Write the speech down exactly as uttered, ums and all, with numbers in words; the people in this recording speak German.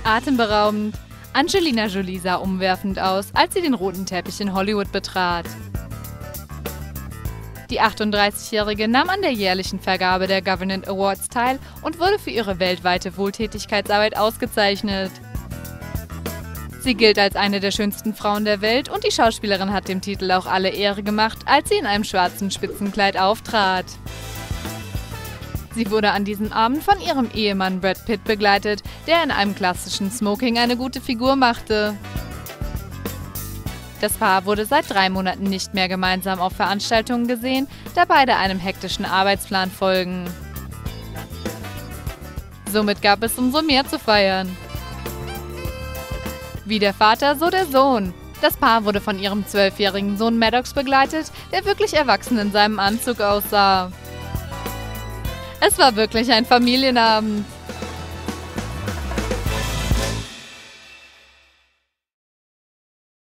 Atemberaubend. Angelina Jolie sah umwerfend aus, als sie den roten Teppich in Hollywood betrat. Die achtunddreißigjährige nahm an der jährlichen Vergabe der Government Awards teil und wurde für ihre weltweite Wohltätigkeitsarbeit ausgezeichnet. Sie gilt als eine der schönsten Frauen der Welt und die Schauspielerin hat dem Titel auch alle Ehre gemacht, als sie in einem schwarzen Spitzenkleid auftrat. Sie wurde an diesem Abend von ihrem Ehemann Brad Pitt begleitet, der in einem klassischen Smoking eine gute Figur machte. Das Paar wurde seit drei Monaten nicht mehr gemeinsam auf Veranstaltungen gesehen, da beide einem hektischen Arbeitsplan folgen. Somit gab es umso mehr zu feiern. Wie der Vater, so der Sohn. Das Paar wurde von ihrem zwölfjährigen Sohn Maddox begleitet, der wirklich erwachsen in seinem Anzug aussah. Es war wirklich ein Familienabend.